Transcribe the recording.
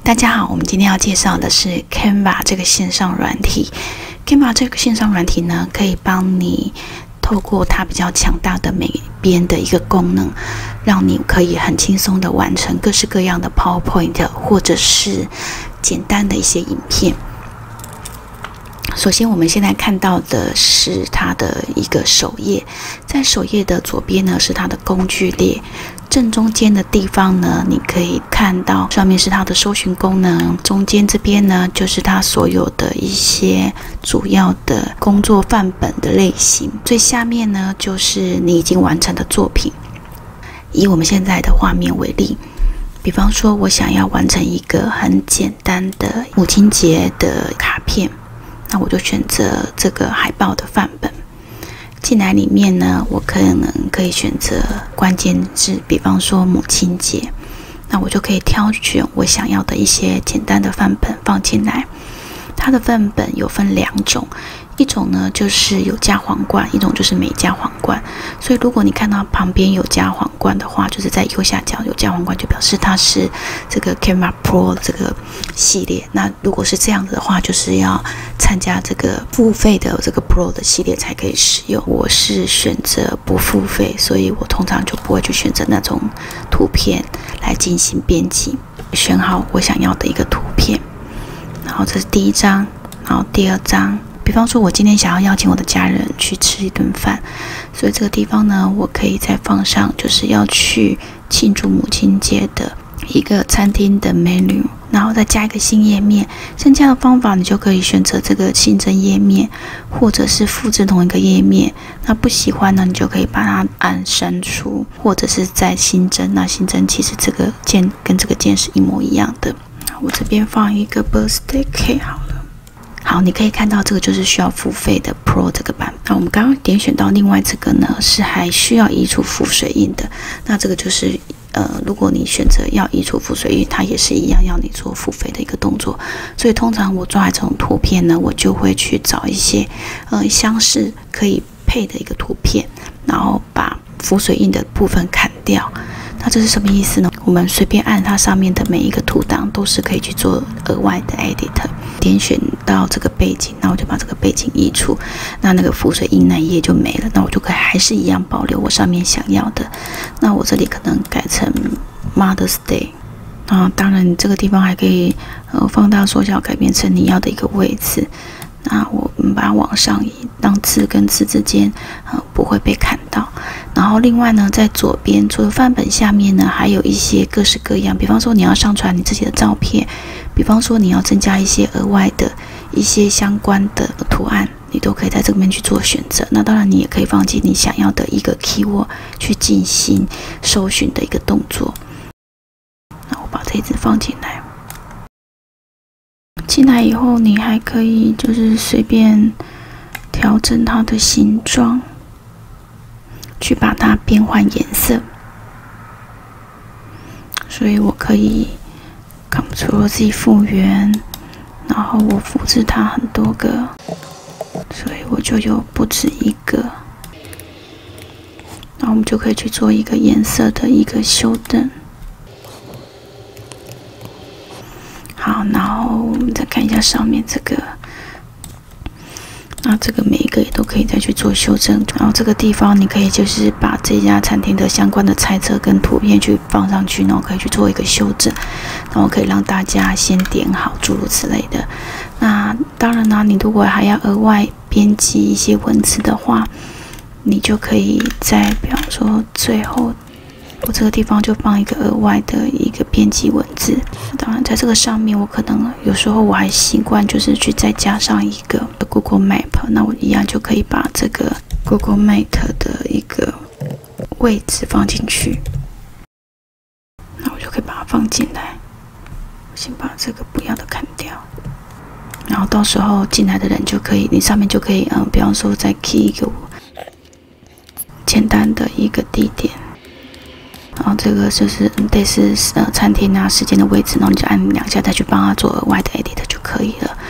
大家好，我们今天要介绍的是 Canva 这个线上软体。Canva 这个线上软体呢，可以帮你透过它比较强大的美编的一个功能，让你可以很轻松的完成各式各样的 PowerPoint 或者是简单的一些影片。首先，我们现在看到的是它的一个首页，在首页的左边呢是它的工具列，正中间的地方呢，你可以看到上面是它的搜寻功能，中间这边呢就是它所有的一些主要的工作范本的类型，最下面呢就是你已经完成的作品。以我们现在的画面为例，比方说我想要完成一个很简单的母亲节的卡片，那我就选择这个海报的范本。进来里面呢，我可能可以选择关键字，比方说母亲节，那我就可以挑选我想要的一些简单的范本放进来。它的范本有分两种，一种呢就是有加皇冠，一种就是没加皇冠。所以如果你看到旁边有加皇冠的话，就是在右下角有加皇冠，就表示它是这个 Canva Pro 这个系列。那如果是这样子的话，就是要参加这个付费的这个 Pro 的系列才可以使用。我是选择不付费，所以我通常就不会去选择那种图片来进行编辑。选好我想要的一个图片，然后这是第一张，然后第二张。比方说我今天想要邀请我的家人去吃一顿饭，所以这个地方呢，我可以再放上就是要去庆祝母亲节的一个餐厅的 menu， 然后再加一个新页面。增加的方法，你就可以选择这个新增页面，或者是复制同一个页面。那不喜欢呢，你就可以把它按删除，或者是再新增。那新增其实这个键跟这个键是一模一样的。我这边放一个 birthday cake 好了。好，你可以看到这个就是需要付费的 Pro 这个版。那我们刚刚点选到另外这个呢，是还需要移除浮水印的。那这个就是如果你选择要移除浮水印，它也是一样要你做付费的一个动作。所以通常我抓这种图片呢，我就会去找一些相似可以配的一个图片，然后把浮水印的部分砍掉。那这是什么意思呢？我们随便按它上面的每一个图档，都是可以去做额外的 edit。点选到这个背景，那我就把这个背景移除，那个浮水印那一页就没了。那我就可以还是一样保留我上面想要的。那我这里可能改成 Mother's Day。当然你这个地方还可以放大缩小，改变成你要的一个位置。那我们把它往上移，让字跟字之间不会被砍到。然后另外呢，在左边除了范本下面呢，还有一些各式各样，比方说你要上传你自己的照片，比方说你要增加一些额外的一些相关的图案，你都可以在这边去做选择。那当然你也可以放进你想要的一个 keyword 去进行搜寻的一个动作。那我把这一支放进来。进来以后，你还可以就是随便调整它的形状，去把它变换颜色。所以我可以 Ctrl Z 复原，然后我复制它很多个，所以我就有不止一个。然后我们就可以去做一个颜色的一个修正。好，然后我们再看一下上面这个，那这个每一个也都可以再去做修正。然后这个地方你可以就是把这家餐厅的相关的菜册跟图片去放上去，然后可以去做一个修正，然后可以让大家先点好，诸如此类的。那当然呢，你如果还要额外编辑一些文字的话，你就可以在比方说最后。我这个地方就放一个额外的一个编辑文字。当然，在这个上面，我可能有时候我还习惯就是去再加上一个 Google Map。那我一样就可以把这个 Google Map 的一个位置放进去。那我就可以把它放进来。我先把这个不要的砍掉，然后到时候进来的人就可以，你上面就可以比方说再 key 一个简单的一个地点。然后这个就是类似餐厅啊时间的位置，然后你就按2下再去帮他做额外的 edit 就可以了。